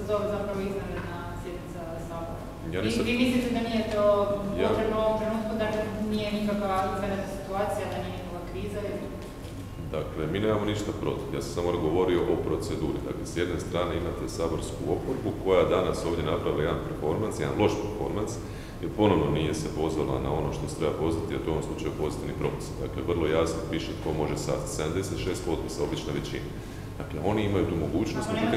se zove zapravo izvanredna sjednica Sabora. Vi mislite da nije to potrebno u ovom trenutku, da nije nikakva izvanredna situacija, da nije nikakva kriza? Dakle, mi nemamo ništa protiv. Ja sam samo govorio o proceduri. Dakle, s jedne strane imate saborsku oporbu koja danas ovdje napravila jedan performans, jedan loš performans, jer ponovno nije se pozvala na ono što se treba pozvati, a to u ovom slučaju pozitivni propis. Dakle, vrlo jasno piše tko može sastaviti. 76 potpisa, obična većina. Dakle, oni imaju tu mogućnost, međutim,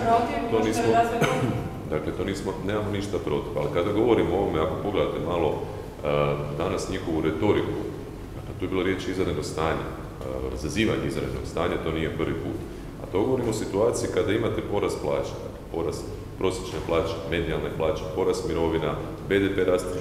nemamo ništa protiv. Ali kada govorimo o ovome, ako pogledate malo danas njihovu retoriku, dakle, tu je bilo riječi izvanredno stanje, zazivanje izvanrednog stanja, to nije prvi put. A to govorimo o situaciji kada imate porast plaća, porast prosječne plaće, medijalne plaće, porast mirovina, BDP raste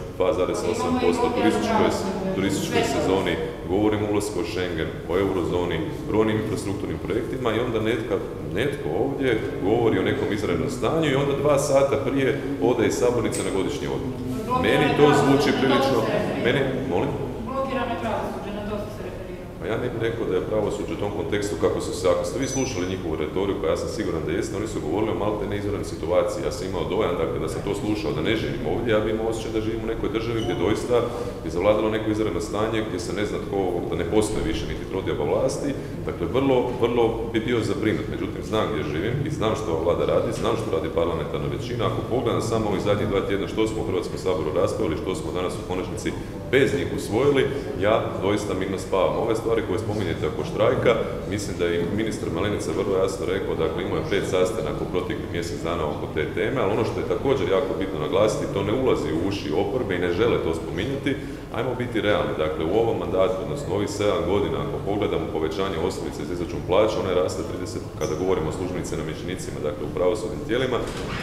2,8%, turističkoj sezoni, govorimo o ulasku u Schengen, o eurozoni, brojnim infrastrukturnim projektima i onda netko ovdje govori o nekom izvanrednom stanju i onda 2 sata prije ode iz sabornice na godišnji odmor. Meni to zvuči prilično... Molim? Blokirano pravosuđe, na to su se referirali. Pa ja ne bih rekao da je pravosuđe u tom kontekstu kako su se, ako ste vi slušali njihovu retoriku, ja sam siguran da jeste, oni su govorili o malte neizvanrednoj situaciji. Ja sam imao dojam, dakle, da sam to slušao, da ne živim ovdje, ja bih imao osjećaj da živim u nekoj državi gdje doista je zavladalo neko izvanredno stanje, gdje se ne zna tko, da ne postoji više niti trodioba vlasti. Dakle, vrlo bi bio zabrinut. Međutim, znam gdje živim i znam što ova vlada radi, znam što radi parlamentarna većina. Ako pogledam samo ovih zadnjih 2 tjedna što smo u Hrvatskom saboru raspravili, što smo danas u konačnici bez njih usvojili, ja doista mirno spavam. Ove stvari koje spominjete oko štrajka, mislim da je i ministar Malenica vrlo jasno rekao, dakle, imao je 5 sastanaka u proteklih mjesec dana oko te teme, ali ono što je također jako bitno naglasiti, to ne ulazi u uši oporbe i ne žele to spominjati. Ajmo biti realni, dakle, u ovom mandatu, odnosno ovih 7 godina, ako pogledamo povećanje osnovice za izračun plaća, ona je raste 30, kada govorimo o službenicima i namještenicima, dakle, u pravosudnim tijelima,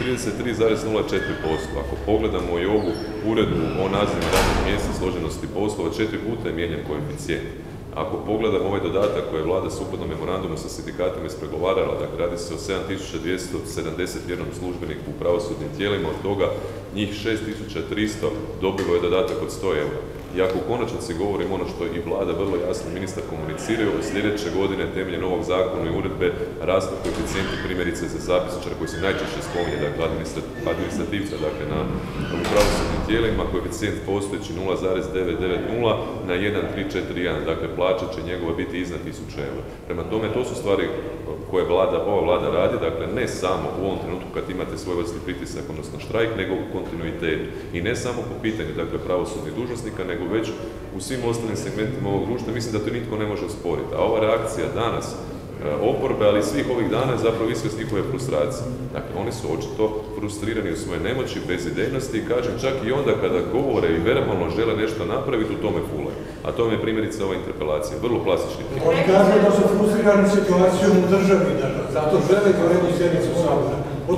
33,04%. Ako pogledamo i ovu uredbu o nazivima radnih mjesta, složenosti poslova, 4 puta je mijenjan koeficijent. Ako pogledamo ovaj dodatak koji je vlada sukladno memorandumu sa sindikatima ispregovarala, dakle, radi se o 7.271 službeniku u pravosudnim tijelima, od toga njih 6.300 dobilo je dodatak od 100 eura. I ako u konačnici govorim ono što i vlada vrlo jasno ministar komuniciraju, sljedeće godine temeljem novog zakona i uredbe rastu koeficijenti primjerice za zapisničara koji se najčešće spominje, dakle administrativca, dakle u pravosudnim tijelima, koeficijent postojeći 0,990 na 1,341, dakle plaća će njegova biti iznad 1000 eura. Prema tome, to su stvari koje ova vlada radi, dakle ne samo u ovom trenutku kad imate svojevrsni pritisak, odnosno štrajk, nego u kontinuitetu. I ne samo po pitanju, dakle, pravosudnih dužnosnika, nego već u svim ostalim segmentima ovog društva. Mislim da to nitko ne može osporiti. A ova reakcija danas oporbe, ali i svih ovih dana je zapravo iskaz njihove frustracije. Dakle, oni su očito frustrirani u svoje nemoći, bezidejnosti i kažem čak i onda kada govore i verbalno žele nešto napraviti, u tome fulaju. A to je primjerice ova interpelacija. Vrlo klasični primjer. Oni kažu da su frustrirani situacijom u državi, zato žele izvanrednu sjednicu Sabora.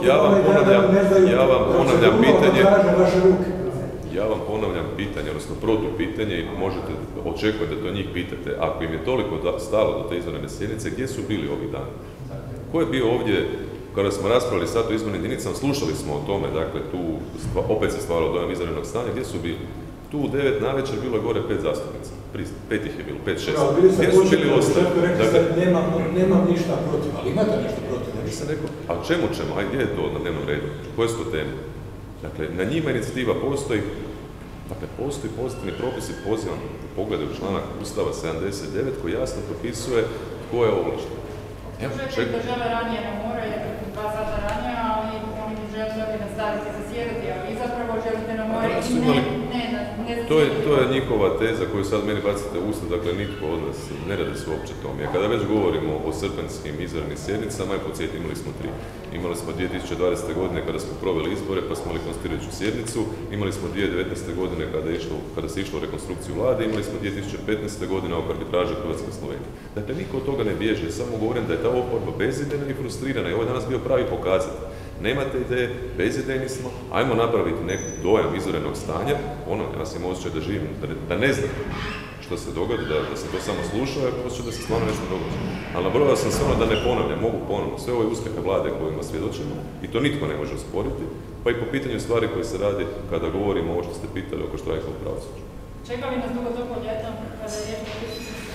Ja vam ponavljam pitanje, odnosno protupitanje i možete očekivati da to njih pitate. Ako im je toliko stalo do te izvanredne sjednice, gdje su bili ovih dana? Ko je bio ovdje, kada smo raspravili sad o izbornim jedinicama, slušali smo o tome, dakle, tu opet se stvaralo dojam izvanrednog stanja, gdje su bili? Tu u 9 navečer bilo je gore 5 zastupnica. 5 ih je bilo, 5-6. Gdje su bili ostali? Nemam ništa protiv, ali imate nešto protiv? Nisam rekao, a čemu? Ajde, gdje je to na dnevnom redu? Koje su to teme? Dakle, na njima inicijativa postoji, dakle, postoji pozitivni propisi, pozivam pogledaju članak Ustava 79 koji jasno propisuje tko je ovlašten. Čovjek da žele ranije na more, 2 sata ranije, ali oni bi želi nastaviti zasjedati, a vi zapravo želite na more i ne To je njihova teza koju sad meni bacite u usta, dakle nitko od vas ne radi se uopće tome. A kada već govorimo o srpanjskim izvanrednim sjednicama, podsjetite, imali smo 3. Imali smo 2020. godine kada smo proveli izbore, pa smo imali konstituirajuću sjednicu, imali smo 2019. godine kada se išlo u rekonstrukciju vlade, imali smo 2015. godine oko arbitraže Hrvatske i Slovenije. Dakle, niko od toga ne bježi, samo govorim da je ta oporba bezidejna i frustrirana i ovo je danas bio pravi pokazatelj. Nemate ideje, bezidejni smo, ajmo napraviti neki dojam izvanrednog stanja, ja sam imao osjećaj da živim, da ne znam što se događa, da sam to samo slušao, ja osjećaj da se stvarno nešto događa. Ali nabrojao sam samo da ne ponavljam, mogu ponovno, sve ove uspjehe vlade kojima svjedočimo i to nitko ne može osporiti, pa i po pitanju stvari koje se radi kada govorimo ovo što ste pitali oko štrajka u pravosuđu. Čeka li nas dugo toko ljeta kada je riječ o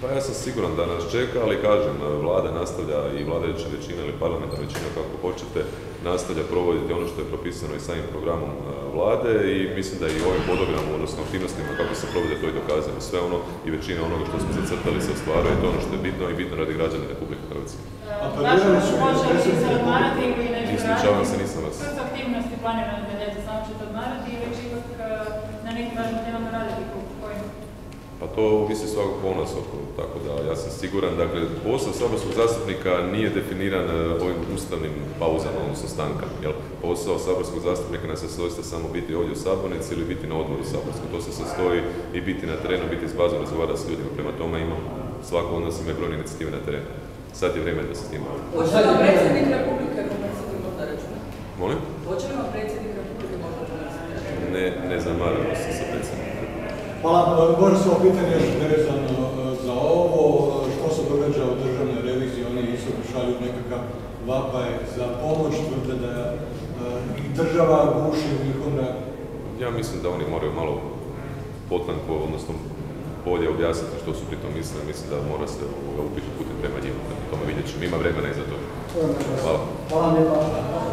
Pa ja sam siguran da nas čeka, ali kažem, vlada nastavlja i vladajuća većina ili parlamentarna većina, kako hoćete, nastavlja provoditi ono što je propisano i samim programom vlade i mislim da i ovim hodogramom, odnosno aktivnostima kako se provode, to i dokazano. Sve ono i većina onoga što smo zacrtali se ostvaruje, to ono što je bitno i bitno radi građana Republike Hrvatske. Možete se odmarati ili nešto raditi? Ispričavam se, nisam vas. Što su aktivnosti planirane za ljeto? Samo ćete odmarati ili će ipak na nekim važnim temama raditi kojim? Pa to ovisi svakog po nas, tako da ja sam siguran, dakle, posao saborskog zastupnika nije definiran ovim ustavnim pauzama, odnosno stankama, jel? Posao saborskog zastupnika ne se doista samo biti ovdje u sabornici ili biti na odboru saborskom, to se sastoji i biti na terenu, biti s bazom, razgovarati s ljudima, prema tome imam, svako od nas ima brojne inicijative na terenu. Sad je vrijeme da se s tim bavimo. Hoće li vam predsjednik Republike komunicati možda računa? Molim? Hoće li vam predsjednik Republike možda komunicati? Ne zamaramo se sa predsjednikom. Hvala, može se ovo pitanje još vezano za ovo, što se događa u državnoj reviziji, oni isto šalju nekakav vapaj za pomoć, tvrde da i država guši u njihovom radu. Ja mislim da oni moraju malo potanko, odnosno bolje objasniti što su pri tom mislili, mislim da mora se upiti putem prema njima, tome vidjet ćemo, ima vremena i za to. Hvala. Hvala lijepa.